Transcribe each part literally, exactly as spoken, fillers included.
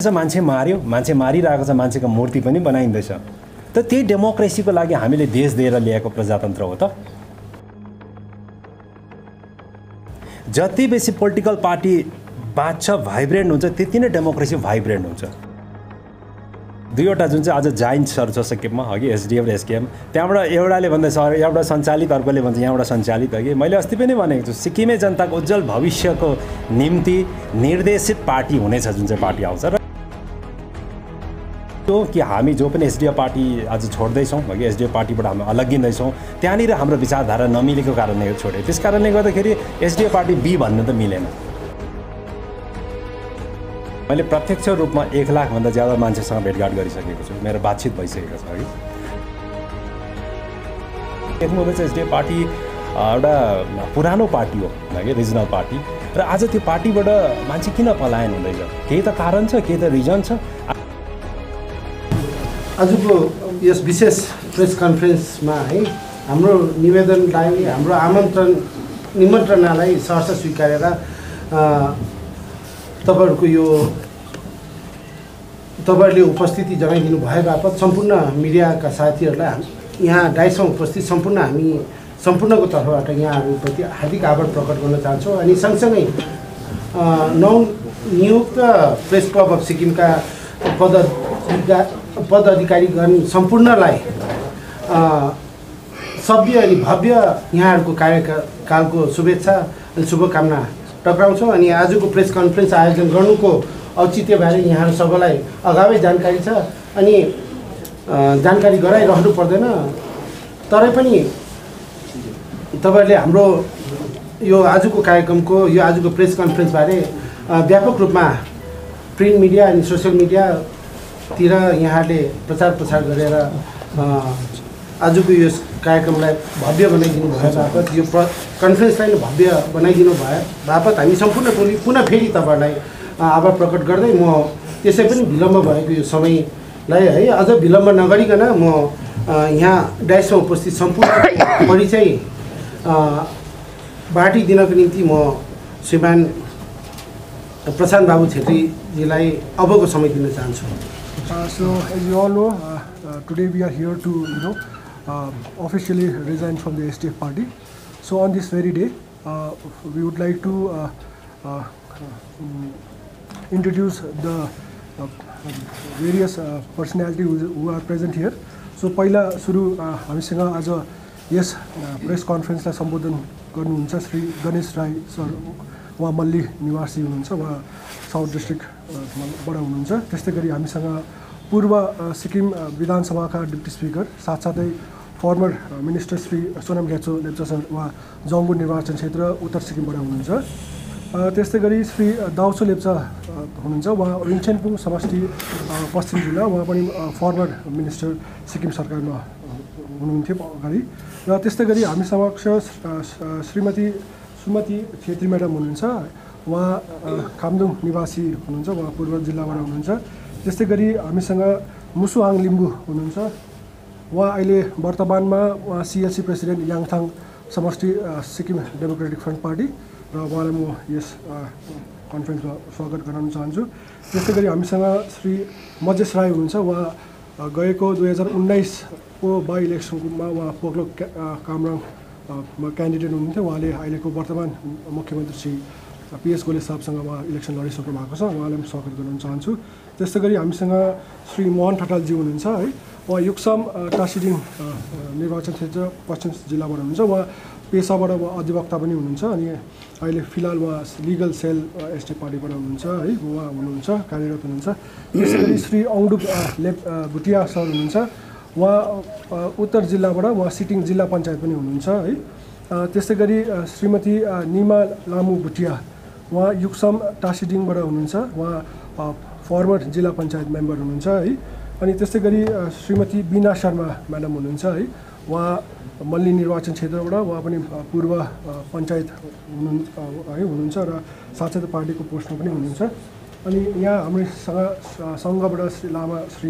मान्छे मार्यो, मान्छे मारिरहेको छ, मान्छेको मूर्ति पनि बनाइँदैछ। त त्यही डेमोक्रेसीको लागि हामीले देश दिएर ल्याएको प्रजातन्त्र हो त। जति बेसी पोलिटिकल पार्टी बाँच्छ, भाइब्रेन्ट हुन्छ, त्यति नै डेमोक्रेसी भाइब्रेन्ट हुन्छ। दुईवटा जुन चाहिँ आज जाइन्ट्सहरू छ सिक्किममा, अघि एसडिएफ र एसकेएम, त्यहाँबाट एउटाले भन्दैछ एउटा सञ्चालित, अर्कोले भन्छ यहाँबाट सञ्चालित। अघि मैले अस्ति पनि भनेको छु, सिक्किमे जनताको उज्जवल भविष्यको निम्ति निर्देशित पार्टी हुनेछ जुन चाहिँ पार्टी आउँछ। र त्यो कि हामी जो पनि एसडिएफ पार्टी आज छोड्दैछौँ, अघि एसडिएफ पार्टीबाट हामी अलग्गिँदैछौँ, त्यहाँनिर हाम्रो विचारधारा नमिलेको कारणले छोडे। त्यस कारणले गर्दाखेरि एसडिएफ पार्टी बी भन्नु त मिलेन। मैले प्रत्यक्ष रूपमा एक लाखभन्दा ज्यादा मान्छेसँग भेटघाट गरिसकेको छु, मेरो बातचित भइसकेको छ। अघि देख्नुभयो चाहिँ एसडिएफ पार्टी एउटा पुरानो पार्टी हो, है रिजनल पार्टी, र आज त्यो पार्टीबाट मान्छे किन पलायन हुँदैछ? केही त कारण छ, केही त रिजन छ। आजको यस विशेष प्रेस कन्फरेन्समा है हाम्रो निवेदनलाई, हाम्रो आमन्त्रण निमन्त्रणालाई सहर्ष स्वीकारेर तपाईहरुको यो तपाईहरुले उपस्थिति जनाइदिनु भए बापत सम्पूर्ण मिडियाका साथीहरूलाई यहाँ डाइसमा उपस्थित सम्पूर्ण हामी सम्पूर्णको तर्फबाट यहाँहरूप्रति हार्दिक आभार प्रकट गर्न चाहन्छौँ। अनि सँगसँगै नवनियुक्त प्रेस क्लब अफ सिक्किमका पद पद अधिकारीगण सम्पूर्णलाई सभ्य अनि भव्य यहाँहरूको कार्यकालको शुभेच्छा अनि शुभकामना टक्राउँछौँ। अनि आजको प्रेस कन्फरेन्स आयोजन गर्नुको औचित्यबारे यहाँहरू सबैलाई अगावै जानकारी छ अनि जानकारी गराइरहनु पर्दैन। तरै पनि तपाईहरुले हाम्रो यो आजको कार्यक्रमको यो आजको प्रेस कन्फरेन्सबारे व्यापक रूपमा प्रिन्ट मिडिया अनि सोसियल मिडियातिर यहाँहरूले प्रचार प्रसार गरेर आजको यो कार्यक्रमलाई भव्य बनाइदिनु भए बापत, यो कन्फरेन्सलाई भव्य बनाइदिनु भए बापत हामी सम्पूर्ण टोली पुनः फेरि तपाईँहरूलाई आभार प्रकट गर्दै म त्यसै पनि विलम्ब भएको यो समयलाई है अझ विलम्ब नगरिकन म यहाँ डाइसमा उपस्थित सम्पूर्ण परिचय बाँडिदिनको निम्ति म श्रीमान प्रशान्त बाबु छेत्रीजीलाई अबको समय दिन चाहन्छु। So as you all know, uh, uh, today we are here to you know uh, officially resign from the S D F party. So on this very day, uh, we would like to uh, uh, um, introduce the uh, various uh, personalities who, who are present here. So पहिला सुरु हामीसँग आज यस press कन्फरेन्सलाई सम्बोधन गर्नुहुन्छ Shri Ganesh Rai sir, उहाँ मल्ली निवासी हुनुहुन्छ, उहाँ साउथ डिस्ट्रिक्टबाट हुनुहुन्छ। त्यस्तै गरी हामीसँग पूर्व सिक्किम विधानसभाका डिप्टी स्पिकर साथसाथै फर्मर मिनिस्टर श्री सोनाम ग्याछो लेप्चा सर, उहाँ जङ्गु निर्वाचन क्षेत्र उत्तर सिक्किमबाट हुनुहुन्छ। त्यस्तै गरी श्री दाउसो लेप्चा हुनुहुन्छ, उहाँ रिङछेनपुङ समष्टि पश्चिम जिल्ला, उहाँ पनि फर्मर मिनिस्टर सिक्किम सरकारमा हुनुहुन्थ्यो अगाडि। र त्यस्तै गरी हामी समक्ष श्रीमती सुमति छेत्री म्याडम हुनुहुन्छ, उहाँ खामदुङ निवासी हुनुहुन्छ, उहाँ पूर्व जिल्लाबाट हुनुहुन्छ। त्यस्तै गरी हामीसँग मुसुहाङ लिम्बू हुनुहुन्छ, उहाँ अहिले वर्तमानमा उहाँ सिएलसी प्रेसिडेन्ट याङथाङ समष्टि सिक्किम डेमोक्रेटिक फ्रन्ट पार्टी, र उहाँलाई म यस कन्फरेन्समा स्वागत गराउन चाहन्छु। त्यस्तै गरी हामीसँग श्री मजेस राई हुनुहुन्छ, उहाँ गएको दुई हजार उन्नाइसको बाई इलेक्सनमा उहाँ पोकलोक कामराङमा क्यान्डिडेट हुनुहुन्थ्यो। उहाँले अहिलेको वर्तमान मुख्यमन्त्री श्री पिएस गोले साहबसँग उहाँ इलेक्सन लडिसक्नु भएको छ, उहाँलाई पनि स्वागत गर्न चाहन्छु। त्यस्तै गरी हामीसँग श्री मोहन ठटालजी हुनुहुन्छ है, उहाँ युक्सम टासिडिङ निर्वाचन क्षेत्र पश्चिम जिल्लाबाट हुनुहुन्छ, उहाँ पेसाबाट उहाँ अधिवक्ता पनि हुनुहुन्छ अनि अहिले फिलहाल उहाँ लिगल सेल एसटी पार्टीबाट हुनुहुन्छ है, उहाँ हुनुहुन्छ कार्यरत हुनुहुन्छ। त्यसै गरी श्री औडुक लेप भुटिया सर हुनुहुन्छ, उहाँ उत्तर जिल्लाबाट उहाँ सिटिङ जिल्ला पञ्चायत पनि हुनुहुन्छ है। त्यस्तै गरी श्रीमती निमा लामु भुटिया, उहाँ युक्सम टासिडिङबाट हुनुहुन्छ, उहाँ फर्मर जिल्ला पञ्चायत मेम्बर हुनुहुन्छ है। अनि त्यस्तै गरी श्रीमती बिना शर्मा म्याडम हुनुहुन्छ है, उहाँ मल्ली निर्वाचन क्षेत्रबाट उहाँ पनि पूर्व पञ्चायत हुनु है हुनुहुन्छ र साथसाथै पार्टीको पोस्टमा पनि हुनुहुन्छ। अनि यहाँ हामीसँग सङ्घबाट श्री लामा श्री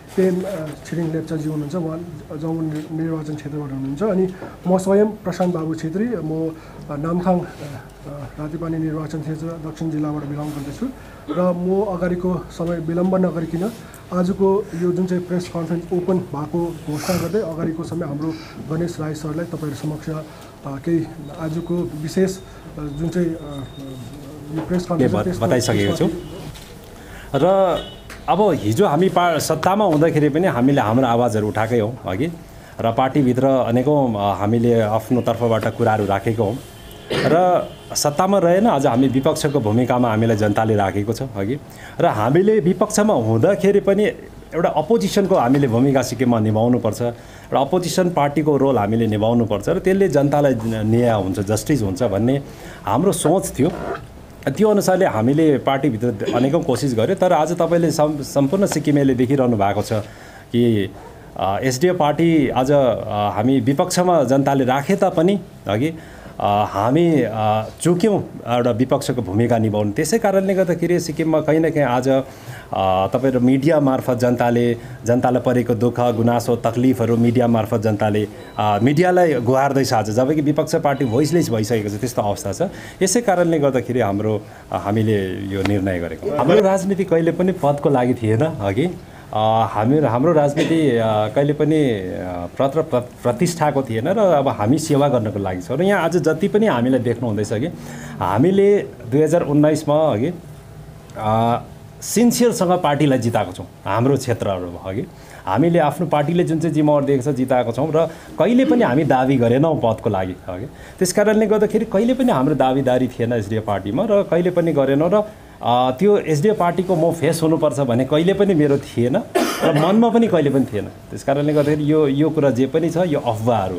पेम छिरिङ लेप्चाजी हुनुहुन्छ, उहाँ जमुना निर्वाचन क्षेत्रबाट हुनुहुन्छ। अनि म स्वयं प्रशान्त बाबु छेत्री, म नामथाङ रातिपानी निर्वाचन क्षेत्र दक्षिण जिल्लाबाट बिलङ गर्दछु र म अगाडिको समय विलम्ब नगरिकन आजको यो जुन चाहिँ प्रेस कन्फरेन्स ओपन भएको घोषणा गर्दै अगाडिको समय हाम्रो गणेश राई सरलाई तपाईँहरू समक्ष केही आजको विशेष जुन चाहिँ यो प्रेस कन्फरेन्स बताइसकेको छु। र अब हिजो हामी पा सत्तामा हुँदाखेरि पनि हामीले हाम्रो आवाजहरू उठाएकै हौँ अघि, र पार्टीभित्र अनेकौँ हामीले आफ्नो तर्फबाट कुराहरू राखेको हौँ र सत्तामा रहेन अझ हामी विपक्षको भूमिकामा हामीलाई जनताले राखेको छ अघि। र हामीले विपक्षमा हुँदाखेरि पनि एउटा अपोजिसनको हामीले भूमिका सिक्किममा निभाउनुपर्छ र अपोजिसन पार्टीको रोल हामीले निभाउनुपर्छ र त्यसले जनतालाई न्याय हुन्छ, जस्टिस हुन्छ भन्ने हाम्रो सोच थियो। त्यो अनुसारले हामीले पार्टीभित्र अनेकौँ कोसिस गर्यो। तर आज तपाईँले सम् सम्पूर्ण सिक्किमेले देखिरहनु भएको छ कि एसडिएफ पार्टी आज हामी विपक्षमा जनताले राखे तापनि अघि हामी चुक्यौँ एउटा विपक्षको भूमिका निभाउनु। त्यसै कारणले गर्दाखेरि सिक्किममा कहीँ न कहीँ आज तपाईँहरू मिडिया मार्फत जनताले जनतालाई परेको दुःख गुनासो तकलिफहरू मिडिया मार्फत जनताले मिडियालाई गुहार्दैछ आज, जबकि विपक्ष पार्टी भोइसलेस भइसकेको छ, त्यस्तो अवस्था छ। यसै कारणले गर्दाखेरि हाम्रो हामीले यो निर्णय गरेको। हाम्रो राजनीति कहिले पनि पदको लागि थिएन अघि, हामी हाम्रो राजनीति कहिले पनि प्रत्र प्रतिष्ठाको थिएन र अब हामी सेवा गर्नको लागि छौँ। र यहाँ आज जति पनि हामीलाई देख्नुहुँदैछ कि हामीले दुई हजार उन्नाइसमा अघि सिन्सियरसँग पार्टीलाई जिताएको छौँ हाम्रो क्षेत्रहरूमा अघि। हामीले आफ्नो पार्टीले जुन चाहिँ जिम्मेवारी दिएको छ जिताएको छौँ र कहिले पनि हामी दाबी गरेनौँ पदको लागि अघि। त्यस कारणले गर्दाखेरि कहिले पनि हाम्रो दाबीदारी थिएन एसडिएफ पार्टीमा र कहिले पनि गरेनौँ। र त्यो एसडिएफ पार्टीको म फेस हुनुपर्छ भन्ने कहिले पनि मेरो थिएन र मनमा पनि कहिले पनि थिएन। त्यस कारणले गर्दाखेरि यो यो कुरा जे पनि छ यो अफवाहहरू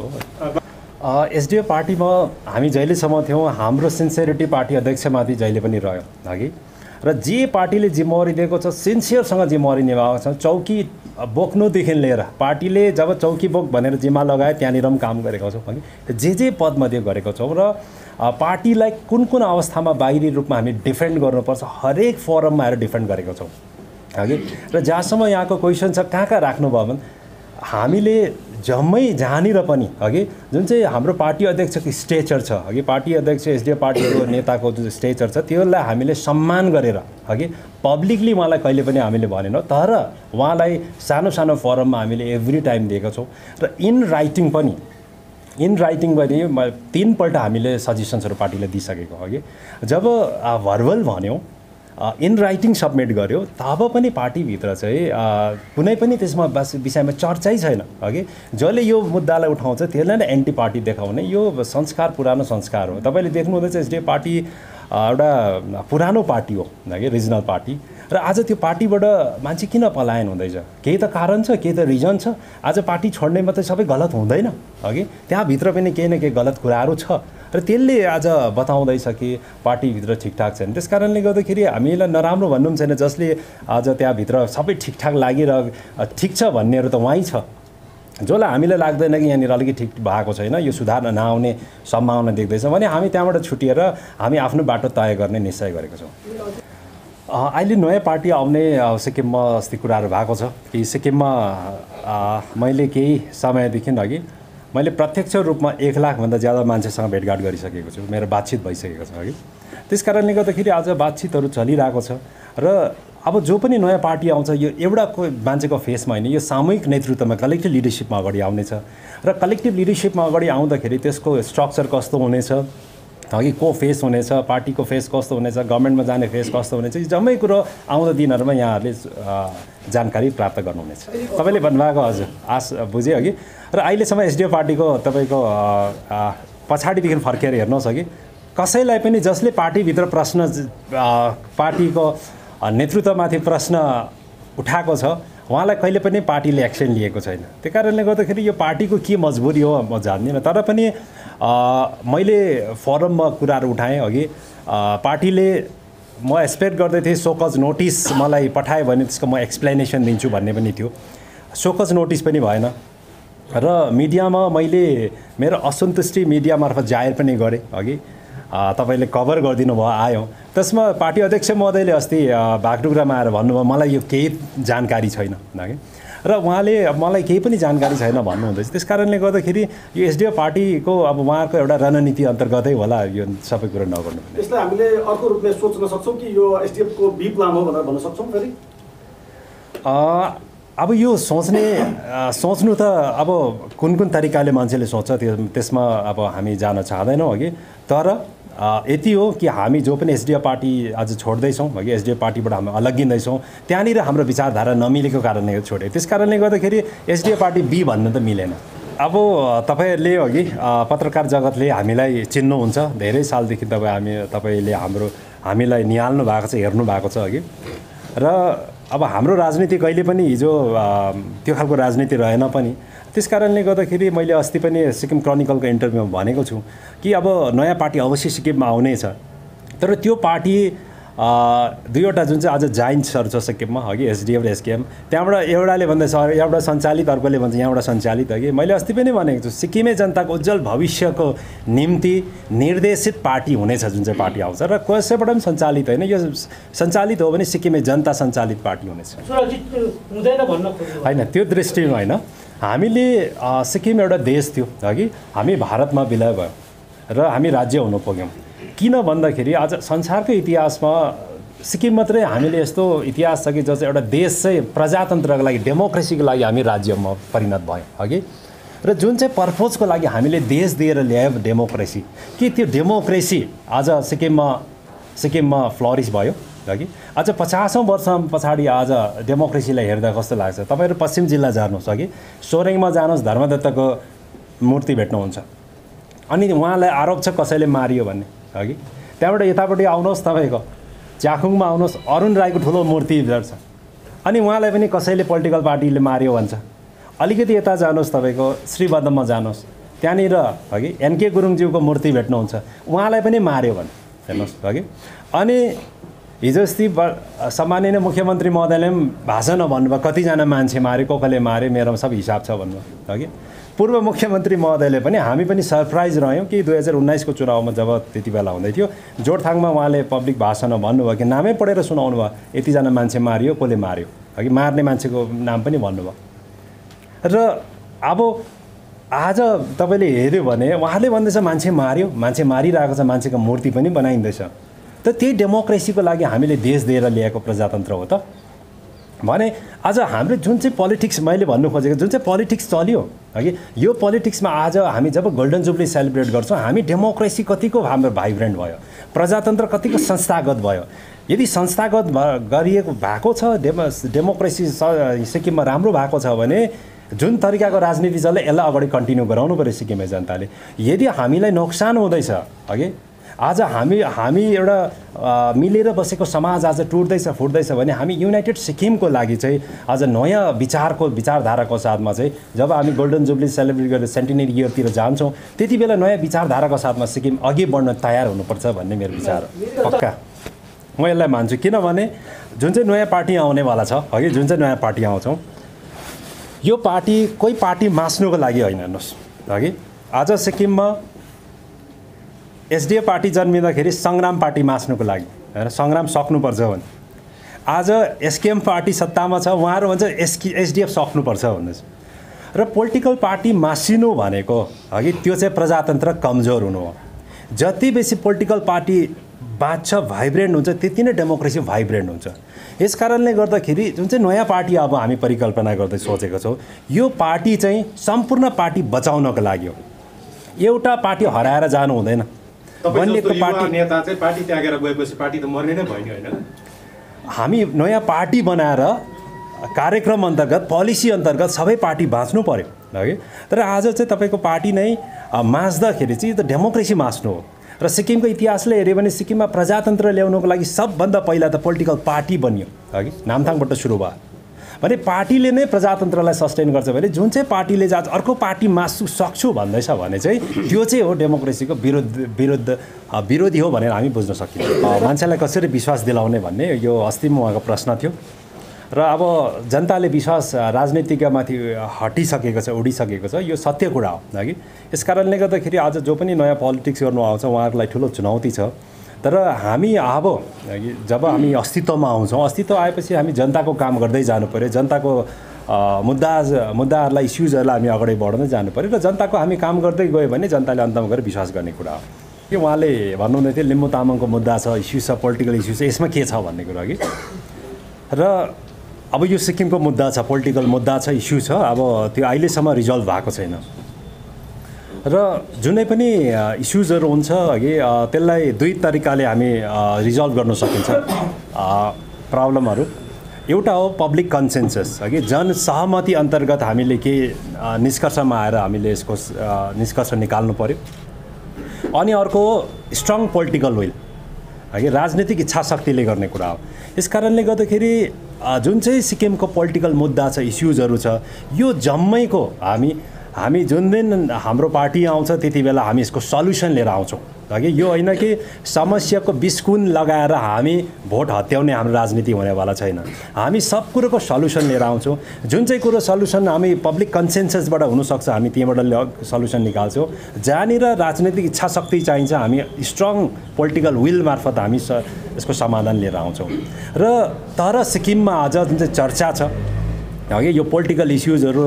हो। एसडिएफ पार्टीमा हामी जहिलेसम्म थियौँ हाम्रो सिन्सियरिटी पार्टी अध्यक्षमाथि जहिले पनि रह्यो अघि। र जे पार्टीले जिम्मेवारी दिएको छ सिन्सियरसँग जिम्मेवारी निभाएको छ। चौकी बोक्नुदेखि लिएर पार्टीले जब चौकी बोक भनेर जिम्मा लगाए त्यहाँनिर पनि काम गरेको छौँ अघि। जे जे पदमध्ये गरेको छौँ र पार्टीलाई कुन कुन अवस्थामा बाहिरी रूपमा हामी डिफेन्ड गर्नुपर्छ हरेक फोरममा आएर डिफेन्ड गरेको छौँ अघि। र जहाँसम्म यहाँको क्वेसन छ कहाँ कहाँ राख्नुभयो भने हामीले जम्मै जहाँनिर पनि अघि जुन चाहिँ हाम्रो पार्टी अध्यक्षको स्टेचर छ अघि, पार्टी अध्यक्ष एसडिएफ पार्टीको नेताको जुन स्टेचर छ त्यसलाई हामीले सम्मान गरेर अघि पब्लिकली उहाँलाई कहिले पनि हामीले भनेनौँ। तर उहाँलाई सानो सानो फोरममा हामीले एभ्री टाइम दिएको छौँ र इन राइटिङ पनि इन राइटिङ पनि तिनपल्ट हामीले सजेसन्सहरू पार्टीलाई दिइसकेको अघि। जब भर्बल भन्यौँ इन राइटिङ सबमिट गर्यो तब पनि पार्टीभित्र चाहिँ कुनै पनि त्यसमा विषयमा चर्चै छैन अघि। जसले यो मुद्दालाई उठाउँछ त्यसलाई नै एन्टी पार्टी देखाउने यो संस्कार पुरानो संस्कार हो। तपाईँले देख्नुहुँदैछ एसडिएफ पार्टी एउटा पुरानो पार्टी हो अघि, रिजनल पार्टी। र आज त्यो पार्टीबाट मान्छे किन पलायन हुँदैछ? केही त कारण छ, केही त रिजन छ। आज पार्टी छोड्ने मात्रै सबै गलत हुँदैन अघि, त्यहाँभित्र पनि केही न केही गलत कुराहरू छ र त्यसले आज बताउँदैछ कि पार्टीभित्र ठिकठाक छैन। त्यस कारणले गर्दाखेरि हामीलाई नराम्रो भन्नु पनि छैन, जसले आज त्यहाँभित्र सबै ठिकठाक लागिरह ठिक छ भन्नेहरू त उहीँ छ। जसलाई हामीलाई लाग्दैन कि यहाँनिर अलिकति ठिक भएको छैन, यो सुधार नआउने सम्भावना देख्दैछ भने हामी त्यहाँबाट छुटिएर हामी आफ्नो बाटो तय गर्ने निश्चय गरेको छौँ। अहिले नयाँ पार्टी आउने सिक्किममा अस्ति कुराहरू भएको छ कि सिक्किममा मैले केही समयदेखि अघि मैले प्रत्यक्ष रूपमा एक लाखभन्दा ज्यादा मान्छेसँग भेटघाट गरिसकेको छु, मेरो बातचित भइसकेको छ अघि। त्यस कारणले गर्दाखेरि आज बातचितहरू चलिरहेको छ र अब जो पनि नयाँ पार्टी आउँछ यो एउटा को मान्छेको फेसमा होइन, यो सामूहिक नेतृत्वमा कलेक्टिभ लिडरसिपमा अगाडि आउनेछ र कलेक्टिभ लिडरसिपमा अगाडि आउँदाखेरि त्यसको स्ट्रक्चर कस्तो हुनेछ अघि, को फेस हुनेछ, पार्टीको फेस कस्तो हुनेछ, गभर्मेन्टमा जाने फेस कस्तो हुनेछ, जम्मै कुरो आउँदो दिनहरूमा यहाँहरूले जानकारी प्राप्त गर्नुहुनेछ। तपाईँले भन्नुभएको हजुर आश बुझेँ अघि। र अहिलेसम्म एसडिएफ पार्टीको तपाईँको पछाडिदेखि फर्केर हेर्नुहोस् अघि, कसैलाई पनि जसले पार्टीभित्र प्रश्न पार्टीको नेतृत्वमाथि प्रश्न उठाएको छ उहाँलाई कहिले पनि पार्टीले एक्सन लिएको छैन। त्यो कारणले गर्दाखेरि यो पार्टीको के मजबुरी हो म जान्दिनँ। तर पनि मैले फोरममा कुराहरू उठाएँ अघि, पार्टीले म एक्सपेक्ट गर्दै थिएँ सोकज नोटिस मलाई पठायो भने त्यसको म एक्सप्लेनेसन दिन्छु भन्ने पनि थियो। सोकज नोटिस पनि भएन र मिडियामा मैले मेरो असन्तुष्टि मिडिया मार्फत जाहेर पनि गरेँ अघि। तपाईँले कभर गरिदिनु भयो आयौँ। त्यसमा पार्टी अध्यक्ष महोदयले अस्ति बागडुग्रामा आएर भन्नुभयो मलाई यो केही जानकारी छैन कि, र उहाँले मलाई केही पनि जानकारी छैन भन्नुहुँदैछ। त्यस कारणले गर्दाखेरि यो एसडिएफ पार्टीको अब उहाँहरूको एउटा रणनीति अन्तर्गतै होला यो सबै कुरो नगर्नु। यसलाई हामीले अर्को रूपमा सोच्न सक्छौँ कि यो एसडिएफको बी प्लान हो भनेर भन्न सक्छौँ फेरि? अब यो सोच्ने सोच्नु त अब कुन कुन तरिकाले मान्छेले सोच्छ त्यो त्यसमा अब हामी जान चाहँदैनौँ अघि। तर यति हो कि हामी जो पनि एसडिएफ पार्टी आज छोड्दैछौँ अघि, एसडिएफ पार्टीबाट हामी अलग्गिँदैछौँ, त्यहाँनिर हाम्रो विचारधारा नमिलेको कारणले छोडे। त्यस कारणले गर्दाखेरि एसडिएफ पार्टी बी भन्न त मिलेन। अब तपाईँहरूले अघि पत्रकार जगतले हामीलाई चिन्नुहुन्छ, धेरै सालदेखि तपाईँ हामी तपाईँले हाम्रो हामीलाई निहाल्नु भएको छ, हेर्नु भएको छ अघि। र अब हाम्रो राजनीति कहिले पनि हिजो त्यो खालको राजनीति रहेन पनि। त्यस कारणले गर्दाखेरि मैले अस्ति पनि सिक्किम क्रोनिकलको इन्टरभ्यूमा भनेको छु कि अब नयाँ पार्टी अवश्य सिक्किममा आउनेछ, तर त्यो पार्टी दुईवटा जुन चाहिँ आज जाइन्ट्सहरू छ सिक्किममा अघि, एसडिएफ र एसकेएम, त्यहाँबाट एउटाले भन्दैछ एउटा सञ्चालित, अर्कोले भन्छ यहाँबाट सञ्चालित अघि। मैले अस्ति पनि भनेको छु सिक्किमे जनताको उज्जवल भविष्यको निम्ति निर्देशित पार्टी हुनेछ जुन चाहिँ पार्टी आउँछ, र कसैबाट पनि सञ्चालित होइन, यो सञ्चालित हो भने सिक्किमे जनता सञ्चालित पार्टी हुनेछ होइन। त्यो दृष्टिमा होइन, हामीले सिक्किम एउटा देश थियो अघि, हामी भारतमा विलय भयो र हामी राज्य हुन पुग्यौँ। किन भन्दाखेरि आज संसारको इतिहासमा सिक्किम मात्रै हामीले यस्तो इतिहास छ कि जो चाहिँ एउटा देश चाहिँ प्रजातन्त्रको लागि, डेमोक्रेसीको लागि हामी राज्यमा परिणत भयौँ अघि। र जुन चाहिँ पर्पोजको लागि हामीले देश दिएर ल्यायौँ डेमोक्रेसी, कि त्यो डेमोक्रेसी आज सिक्किममा सिक्किममा फ्लरिस भयो अघि। आज पचासौँ वर्ष पछाडि आज डेमोक्रेसीलाई हेर्दा कस्तो लाग्छ? तपाईँहरू पश्चिम जिल्ला जानुहोस् अघि, सोरेङमा जानुहोस्, धर्मदत्तको मूर्ति भेट्नुहुन्छ, अनि उहाँलाई आरोप छ कसैले मारियो भन्ने अघि। त्यहाँबाट यतापट्टि आउनुहोस्, तपाईँको च्याखुङमा आउनुहोस्, अरुण राईको ठुलो मूर्ति छ, अनि उहाँलाई पनि कसैले पोलिटिकल पार्टीले मारियो भन्छ। अलिकति यता जानुहोस्, तपाईँको श्रीबद्धममा जानुहोस्, त्यहाँनिर अघि एनके गुरुङज्यूको मूर्ति भेट्नुहुन्छ, उहाँलाई पनि मार्यो भने हेर्नुहोस् अघि। अनि हिजो अस्ति सम्माननीय मुख्यमन्त्री महोदयले पनि भाषण भन्नुभयो कतिजना मान्छे मारे, को कसले मारे, मेरोमा सब हिसाब छ भन्नुभयो अघि। पूर्व मुख्यमन्त्री महोदयले पनि हामी पनि सरप्राइज रह्यौँ कि दुई हजार उन्नाइसको चुनावमा जब त्यति बेला हुँदै थियो जोरथाङमा उहाँले पब्लिक भाषणमा भन्नुभयो कि नामै पढेर सुनाउनु भयो, यतिजना मान्छे मारियो, कसले मार्यो अघि, मार्ने मान्छेको नाम पनि भन्नुभयो। र अब आज तपाईँले हेऱ्यो भने उहाँले भन्दैछ मान्छे मार्यो, मान्छे मारिरहेको छ, मान्छेको मूर्ति पनि बनाइँदैछ। त त्यही डेमोक्रेसीको लागि हामीले देश दिएर ल्याएको प्रजातन्त्र हो त भने। आज हाम्रो जुन चाहिँ पोलिटिक्स, मैले भन्नु खोजेको जुन चाहिँ पोलिटिक्स चल्यो अघि, यो पोलिटिक्समा आज हामी जब गोल्डन जुब्ली सेलिब्रेट गर्छौँ, हामी डेमोक्रेसी कतिको हाम्रो भाइब्रेन्ट भयो, प्रजातन्त्र कतिको संस्थागत भयो। यदि संस्थागत गरिएको भएको छ, डेमो डेमोक्रेसी सिक्किममा राम्रो भएको छ भने जुन तरिकाको राजनीति चल्यो यसलाई अगाडि कन्टिन्यू गराउनु पऱ्यो सिक्किमे जनताले। यदि हामीलाई नोक्सान हुँदैछ अघि, आज हामी हामी एउटा मिलेर बसेको समाज आज टुट्दैछ फुट्दैछ भने हामी युनाइटेड सिक्किमको लागि चाहिँ आज नयाँ विचारको विचारधाराको साथमा चाहिँ जब हामी गोल्डन जुब्ली सेलिब्रेट गरेर सेन्टिनरी इयरतिर जान्छौँ त्यति बेला नयाँ विचारधाराको साथमा सिक्किम अघि बढ्न तयार हुनुपर्छ भन्ने मेरो विचार पक्का म यसलाई मान्छु। किनभने जुन चाहिँ नयाँ पार्टी आउनेवाला छ अघि, जुन चाहिँ नयाँ पार्टी आउँछौँ, यो पार्टी कोही पार्टी मास्नुको लागि होइन। हेर्नुहोस् अघि, आज सिक्किममा एसडिएफ पार्टी जन्मिँदाखेरि सङ्ग्राम पार्टी मास्नुको लागि होइन, सङ्ग्राम सक्नुपर्छ भने। आज एसकेएम पार्टी सत्तामा छ, उहाँहरू भन्छ एसके एसडिएफ सक्नुपर्छ भन्दैछ। र पोलिटिकल पार्टी मासिनु भनेको अघि त्यो चाहिँ प्रजातन्त्र कमजोर हुनु हो। जति बेसी पोलिटिकल पार्टी बाँच्छ, भाइब्रेन्ट हुन्छ, त्यति नै डेमोक्रेसी भाइब्रेन्ट हुन्छ। यस कारणले गर्दाखेरि जुन चाहिँ नयाँ पार्टी अब हामी परिकल्पना गर्दै सोचेको छौँ, यो पार्टी चाहिँ सम्पूर्ण पार्टी बचाउनको लागि हो। एउटा पार्टी हराएर जानु हुँदैन। बनिएको पार्टी नेता चाहिँ पार्टी त्यागेर गएपछि पार्टी त मर्ने नै भयो नि होइन। हामी नयाँ पार्टी बनाएर कार्यक्रम अन्तर्गत, पोलिसी अन्तर्गत सबै पार्टी बाँच्नु पर्यो है। तर आज चाहिँ तपाईँको पार्टी नै मास्दाखेरि चाहिँ त डेमोक्रेसी मास्नु हो। र सिक्किमको इतिहासले हेऱ्यो भने सिक्किममा प्रजातन्त्र ल्याउनुको लागि सबभन्दा पहिला त पोलिटिकल पार्टी बनियो अघि, नामथाङबाट सुरु भयो भने पार्टीले नै प्रजातन्त्रलाई सस्टेन गर्छ भने जुन चाहिँ पार्टीले आज अर्को पार्टी मास्नु सक्छु भन्दैछ भने चाहिँ त्यो चाहिँ हो डेमोक्रेसीको विरुद्ध विरुद्ध विरोधी हो भनेर हामी बुझ्न सकिन्छ। मान्छेलाई कसरी विश्वास दिलाउने भन्ने यो अस्ति उहाँको प्रश्न थियो। र अब जनताले विश्वास राजनीतिकमाथि हटिसकेको छ, उडिसकेको छ, यो सत्य कुरा हो हगि। यस कारणले गर्दाखेरि आज जो पनि नयाँ पोलिटिक्स गर्नु आउँछ उहाँहरूलाई ठुलो चुनौती छ। तर हामी अब जब हामी अस्तित्वमा आउँछौँ, अस्तित्व आएपछि हामी जनताको काम गर्दै जानु पऱ्यो, जनताको मुद्दा मुद्दाहरूलाई इस्युजहरूलाई हामी अगाडि बढाउँदै जानु पऱ्यो र जनताको हामी काम गर्दै गयो भने जनताले अन्तमा गएर विश्वास गर्ने कुरा हो। कि उहाँले भन्नुहुँदै थियो लिम्बू तामाङको मुद्दा छ, इस्यु छ, पोलिटिकल इस्यु छ, यसमा के छ भन्ने कुरा कि। र अब यो सिक्किमको मुद्दा छ, पोलिटिकल मुद्दा छ, इस्यु छ, अब त्यो अहिलेसम्म रिजल्भ भएको छैन। र जुनै पनि इस्युजहरू हुन्छ कि त्यसलाई दुई तरिकाले हामी रिजल्भ गर्न सकिन्छ प्रब्लमहरू। एउटा हो पब्लिक कन्सेन्सस कि जनसहमति अन्तर्गत हामीले के निष्कर्षमा आएर हामीले यसको निष्कर्ष निकाल्नु पर्यो। अनि अर्को हो स्ट्रङ पोलिटिकल विल है, राजनीतिक इच्छा शक्तिले गर्ने कुरा हो। यस कारणले गर्दाखेरि जुन चाहिँ सिक्किमको पोलिटिकल मुद्दा छ, इस्युजहरू छ, यो जम्मैको हामी हामी जुन दिन हाम्रो पार्टी आउँछ त्यति बेला हामी यसको सल्युसन लिएर आउँछौँ हगि। यो होइन कि समस्याको बिस्कुन लगाएर हामी भोट हत्याउने हाम्रो राजनीति हुनेवाला छैन। हामी सब कुरोको सल्युसन लिएर आउँछौँ। जुन चाहिँ कुरो सल्युसन हामी पब्लिक कन्सेन्ससबाट हुनसक्छ हामी त्यहीँबाट सल्युसन निकाल्छौँ। जहाँनिर राजनीतिक इच्छा शक्ति चाहिन्छ हामी स्ट्रङ पोलिटिकल विल मार्फत हामी यसको समाधान लिएर आउँछौँ। र तर सिक्किममा आज जुन चाहिँ चर्चा छ हगि, यो पोलिटिकल इस्युजहरू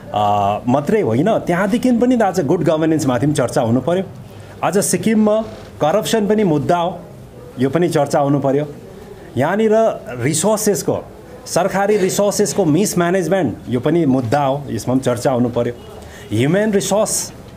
मात्रै होइन, त्यहाँदेखि पनि आज गुड गभर्नेन्समाथि पनि चर्चा हुनु पर्यो। आज सिक्किममा करप्सन पनि मुद्दा हो, यो पनि चर्चा हुनु पर्यो। यहाँनिर रिसोर्सेसको सरकारी रिसोर्सेसको मिसम्यानेजमेन्ट यो पनि मुद्दा हो, यसमा पनि चर्चा हुनु पर्यो। ह्युमन रिसोर्स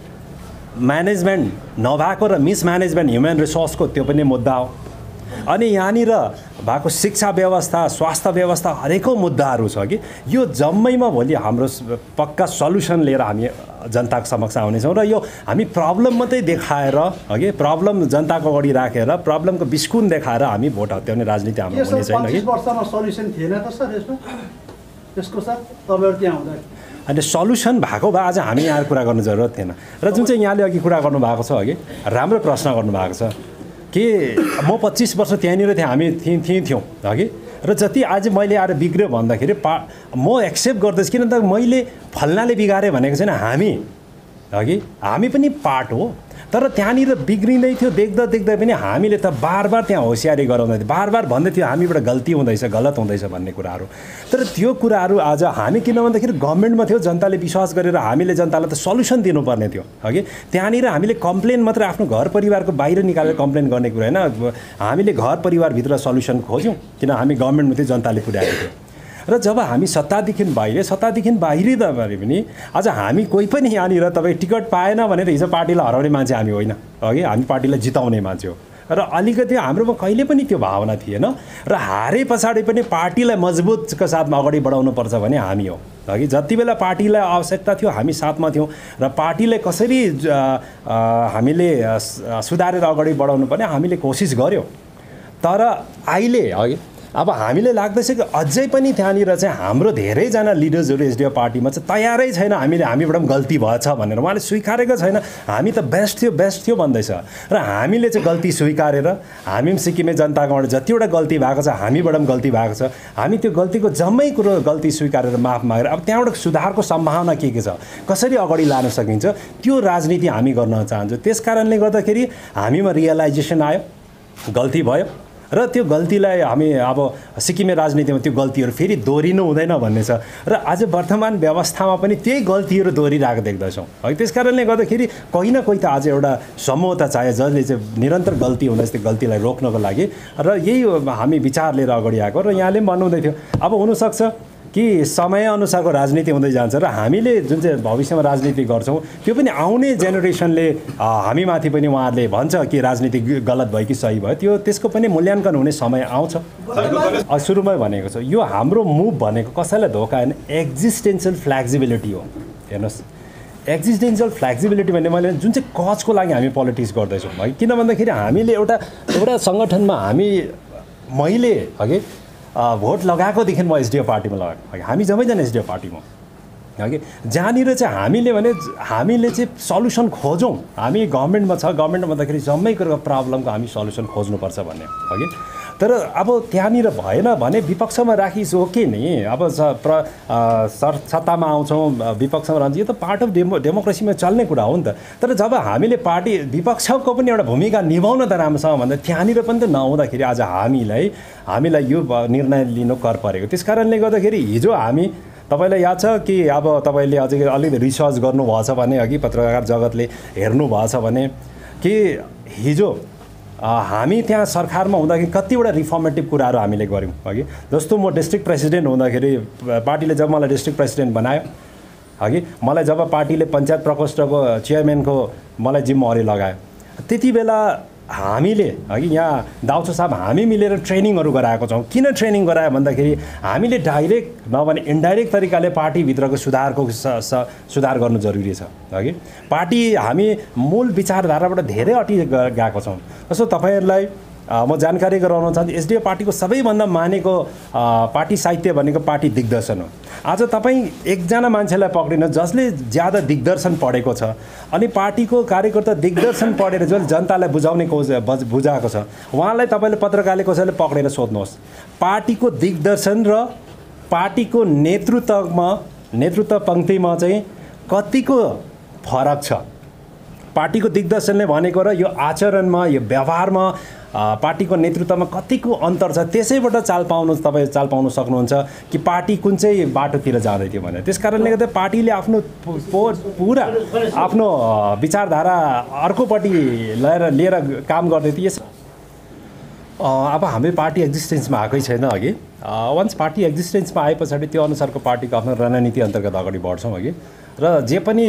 म्यानेजमेन्ट नभएको र मिसम्यानेजमेन्ट ह्युमन रिसोर्सको त्यो पनि मुद्दा हो। अनि यहाँनिर भएको शिक्षा व्यवस्था, स्वास्थ्य व्यवस्था, हरेकौँ मुद्दाहरू छ कि यो जम्मैमा भोलि हाम्रो पक्का सल्युसन लिएर हामी जनताको समक्ष आउनेछौँ। र यो हामी प्रब्लम मात्रै देखाएर हगि, प्रब्लम जनताको अगाडि राखेर प्रब्लमको बिस्कुन देखाएर हामी भोट हत्याउने राजनीति हाम्रो हुने छैन कि। पच्चीस वर्षमा सल्युसन थिएन त सर यसमा, यसको सर तपाईँहरू त्यहाँ हुँदा अनि सल्युसन भएको भए आज हामी यहाँ कुरा गर्नु जरुरत थिएन। र जुन चाहिँ यहाँले अघि कुरा गर्नुभएको छ हगि, राम्रो प्रश्न गर्नुभएको छ कि म पच्चीस वर्ष त्यहाँनिर थिएँ, हामी थियौँ थियौँ थियौँ हगि। र जति आज मैले आएर बिग्रियो भन्दाखेरि पा म एक्सेप्ट गर्दैछु, किन त मैले फल्नाले बिगारेँ भनेको छैन, हामी हगि हामी पनि पार्ट हो। तर त्यहाँनिर बिग्रिँदै थियो देख्दा देख्दै पनि हामीले त बार बार त्यहाँ होसियारी गराउँदै थियो, बार बार भन्दै थियो हामीबाट गल्ती हुँदैछ, गलत हुँदैछ भन्ने कुराहरू। तर त्यो कुराहरू आज हामी किन भन्दाखेरि गभर्मेन्टमा थियो, जनताले विश्वास गरेर हामीले जनतालाई त सल्युसन दिनुपर्ने थियो हगि। त्यहाँनिर हामीले कम्प्लेन मात्र आफ्नो घर परिवारको बाहिर निकालेर कम्प्लेन गर्ने कुरा होइन, हामीले घर परिवारभित्र सल्युसन खोज्यौँ, किन हामी गभर्मेन्टमा थियो, जनताले पुर्याएको थियो। र जब हामी सत्तादेखि बाहिर सत्तादेखि बाहिरिँदा पनि आज हामी कोही पनि यहाँनिर तपाईँ टिकट पाएन भनेर हिजो पार्टीलाई हराउने मान्छे हामी होइन हगि, हामी पार्टीलाई जिताउने मान्छे हो। र अलिकति हाम्रोमा कहिले पनि त्यो भावना थिएन। र हारे पछाडि पनि पार्टीलाई मजबुतको साथमा अगाडि बढाउनुपर्छ भने हामी हो हगि। जति बेला पार्टीलाई आवश्यकता थियो हामी साथमा थियौँ र पार्टीलाई कसरी हामीले सुधारेर अगाडि बढाउनु पर्ने हामीले कोसिस गऱ्यौँ। तर अहिले हगि अब हामीले लाग्दैछ कि अझै पनि त्यहाँनिर चाहिँ हाम्रो धेरैजना लिडर्सहरू एसडिएफ पार्टीमा चाहिँ तयारै छैन, हामीले हामीबाट पनि गल्ती भएछ भनेर उहाँले स्वीकारेको छैन। हामी त बेस्ट थियो बेस्ट थियो भन्दैछ र हामीले चाहिँ गल्ती स्वीकारेर हामी पनि सिक्किमे जनताकोबाट जतिवटा गल्ती भएको छ हामीबाट पनि गल्ती भएको छ, हामी त्यो गल्तीको जम्मै कुरो गल्ती स्वीकारेर माफ मागेर अब त्यहाँबाट सुधारको सम्भावना के के छ, कसरी अगाडि लान सकिन्छ, त्यो राजनीति हामी गर्न चाहन्छौँ। त्यस कारणले गर्दाखेरि हामीमा रियलाइजेसन आयो, गल्ती भयो र त्यो गल्तीलाई हामी अब सिक्किमे राजनीतिमा त्यो गल्तीहरू फेरि दोहोरिनु हुँदैन भन्ने छ। र आज वर्तमान व्यवस्थामा पनि त्यही गल्तीहरू दोहोरिरहेको देख्दछौँ है। त्यस कारणले गर्दाखेरि कहीँ न कहीँ त आज एउटा समूह त चाहियो जसले चाहिँ निरन्तर गल्ती हुँदैछ त्यो गल्तीलाई रोक्नको लागि। र यही हामी विचार लिएर अगाडि आएको। र यहाँले पनि भन्नुहुँदै थियो अब हुनसक्छ कि समयअनुसारको राजनीति हुँदै जान्छ र हामीले जुन चाहिँ भविष्यमा राजनीति गर्छौँ त्यो पनि आउने जेनेरेसनले हामीमाथि पनि उहाँहरूले भन्छ कि राजनीति गलत भयो कि सही भयो, त्यो त्यसको पनि मूल्याङ्कन हुने समय आउँछ। सुरुमै भनेको छ यो हाम्रो मुभ भनेको कसैलाई धोका होइन, एक्जिस्टेन्सियल फ्लेक्सिबिलिटी हो। हेर्नुहोस् एक्जिस्टेन्सियल फ्लेक्सिबिलिटी भन्ने मैले जुन चाहिँ कजको लागि हामी पोलिटिक्स गर्दैछौँ है, किन भन्दाखेरि हामीले एउटा एउटा सङ्गठनमा हामी मैले हगि भोट लगाएकोदेखि म एसडिएफ पार्टीमा लगाएको, हामी जम्मैजना एसडिएफ पार्टीमा हगि। जहाँनिर चाहिँ हामीले भने हामीले चाहिँ सल्युसन खोजौँ, हामी गभर्मेन्टमा छ, गभर्मेन्ट भन्दाखेरि जम्मै कुरोको प्रब्लमको हामी सल्युसन खोज्नुपर्छ भन्ने हगि। तर अब त्यहाँनिर भएन भने विपक्षमा राखिस ओके नि, अब प्र सत्तामा आउँछौँ विपक्षमा रहन्छ, यो त पार्ट अफ डेमो डेमोक्रेसीमा चल्ने कुरा हो नि त। तर जब हामीले पार्टी विपक्षको पनि एउटा भूमिका निभाउन त राम्रोसँग भन्दा त्यहाँनिर पनि त नहुँदाखेरि आज हामीलाई हामीलाई यो निर्णय लिनु कर परेको। त्यस कारणले गर्दाखेरि हिजो हामी तपाईलाई याद छ कि अब तपाईले अझै अलिकति रिसर्च गर्नुभएछ भने अघि पत्रकार जगतले हेर्नुभएछ भने कि हिजो हामी त्यहाँ सरकारमा हुँदाखेरि कतिवटा रिफर्मेटिभ कुराहरू हामीले गऱ्यौँ अघि। जस्तो म डिस्ट्रिक्ट प्रेसिडेन्ट हुँदाखेरि पार्टीले जब मलाई डिस्ट्रिक्ट प्रेसिडेन्ट बनायो अघि, मलाई जब पार्टीले पञ्चायत प्रकोष्ठको चेयरम्यानको मलाई जिम्मेवारी लगायो, त्यति बेला हामीले अघि यहाँ दाउचो साहब हामी मिलेर ट्रेनिङहरू गराएको छौँ। किन ट्रेनिङ गरायो भन्दाखेरि हामीले डाइरेक्ट नभने इन्डाइरेक्ट तरिकाले पार्टीभित्रको सुधारको सुधार गर्नु जरुरी छ अघि। पार्टी हामी मूल विचारधाराबाट धेरै अटि गएको छौँ। जस्तो तपाईँहरूलाई म जानकारी गराउन चाहन्छु, एसडिएफ पार्टीको सबैभन्दा मानेको पार्टी साहित्य भनेको पार्टी दिग्दर्शन हो। आज तपाईँ एकजना मान्छेलाई पक्रिनु जसले ज्यादा दिग्दर्शन पढेको छ अनि पार्टीको कार्यकर्ता दिग्दर्शन पढेर जसले जनतालाई बुझाउने कोस बुझाएको छ, उहाँलाई तपाईँले पत्रकारले कसैले पक्रेर सोध्नुहोस् पार्टीको दिग्दर्शन र पार्टीको नेतृत्वमा नेतृत्व पङ्क्तिमा चाहिँ कतिको फरक छ। पार्टीको दिग्दर्शनले भनेको र यो आचरणमा यो व्यवहारमा पार्टीको नेतृत्वमा कतिको अन्तर छ, त्यसैबाट चाल पाउनु तपाईँ चाल पाउन सक्नुहुन्छ कि पार्टी कुन चाहिँ बाटोतिर जाँदै थियो भनेर। त्यस कारणले गर्दा पार्टीले आफ्नो पुरा आफ्नो विचारधारा अर्कोपट्टि लिएर लिएर काम गर्दै थियो। यस अब हामी पार्टी एक्जिस्टेन्समा आएकै छैन अघि। वन्स पार्टी एक्जिस्टेन्समा आए पछाडि त्यो अनुसारको पार्टीको आफ्नो रणनीति अन्तर्गत अगाडि बढ्छौँ अघि। र जे पनि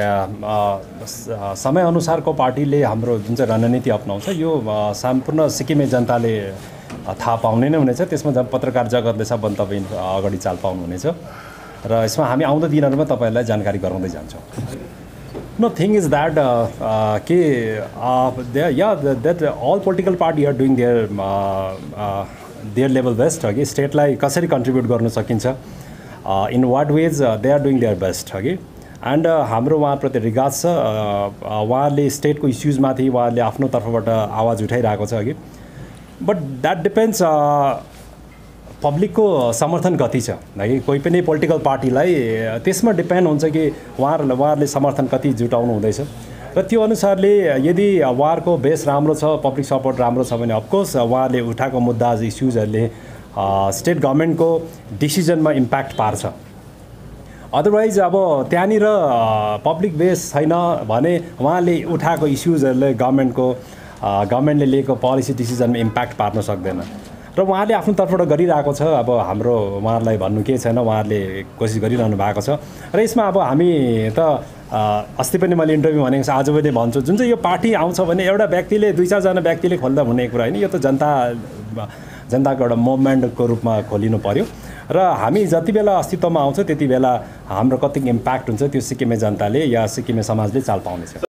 समयअनुसारको पार्टीले हाम्रो जुन चाहिँ रणनीति अपनाउँछ यो सम्पूर्ण सिक्किमे जनताले थाहा पाउने नै हुनेछ। त्यसमा जब पत्रकार जगतले सबभन्दा तपाईँ अगाडि चाल पाउनुहुनेछ र यसमा हामी आउँदो दिनहरूमा तपाईँहरूलाई जानकारी गराउँदै जान्छौँ। नो थिङ इज द्याट के या that all political party are doing their their level best अघि। स्टेटलाई कसरी कन्ट्रिब्युट गर्न सकिन्छ, in what ways they are doing their best अघि। एन्ड हाम्रो उहाँप्रति रिगाज छ। उहाँले स्टेटको इस्युजमाथि उहाँले आफ्नो तर्फबाट आवाज उठाइरहेको छ अघि। बट द्याट डिपेन्ड्स पब्लिकको समर्थन कति छ है। कोही पनि पोलिटिकल पार्टीलाई त्यसमा डिपेन्ड हुन्छ कि उहाँहरूलाई उहाँहरूले समर्थन कति जुटाउनु हुँदैछ र त्यो अनुसारले यदि उहाँहरूको बेस राम्रो छ, पब्लिक सपोर्ट राम्रो छ भने अफकोर्स उहाँहरूले उठाएको मुद्दा इस्युजहरूले स्टेट गभर्मेन्टको डिसिजनमा इम्प्याक्ट पार्छ। अदरवाइज अब त्यहाँनिर पब्लिक बेस छैन भने उहाँले उठाएको इस्युजहरूले गभर्मेन्टको गभर्मेन्टले लिएको पोलिसी डिसिजनमा इम्प्याक्ट पार्न सक्दैन र उहाँले आफ्नो तर्फबाट गरिरहेको छ। अब हाम्रो उहाँहरूलाई भन्नु केही छैन, उहाँहरूले कोसिस गरिरहनु भएको छ र यसमा अब हामी त अस्ति पनि मैले इन्टरभ्यू भनेको छ, आज पनि भन्छु, जुन चाहिँ यो पार्टी आउँछ भने एउटा व्यक्तिले दुई चारजना व्यक्तिले खोल्दा हुने कुरा होइन, यो त जनता जनताको एउटा मुभमेन्टको रूपमा खोलिनु पर्यो र हामी जति बेला अस्तित्वमा आउँछ त्यति बेला हाम्रो कति इम्प्याक्ट हुन्छ त्यो सिक्किमे जनताले या सिक्किमे समाजले चाल पाउनेछ।